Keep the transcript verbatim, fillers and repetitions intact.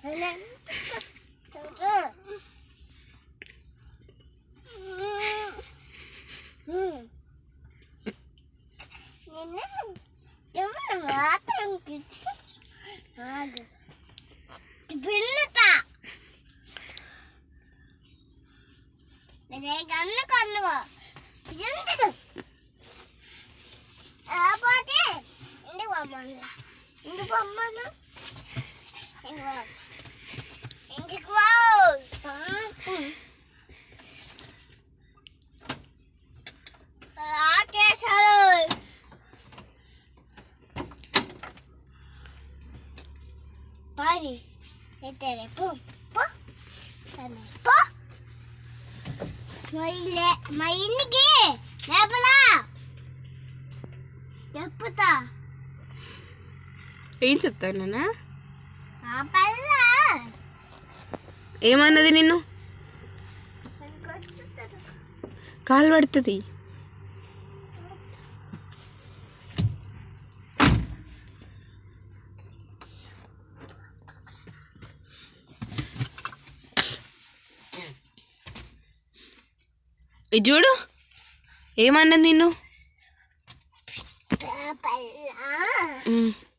కన్ను కన్ను ఎందుకు పోతే ఇంటికి పంపను ఇంటికి పంపను ఇంటికి ఆకేశారు పాడి అయితే రేపు పో పో మా ఇంటికి రేపలా చెప్పుతా ఏం చెప్తావు నాన్న పల్లా ఏమన్నది నిన్ను కాలు పడుతుంది ఇది చూడు ఏమన్నది నిన్ను పల్లా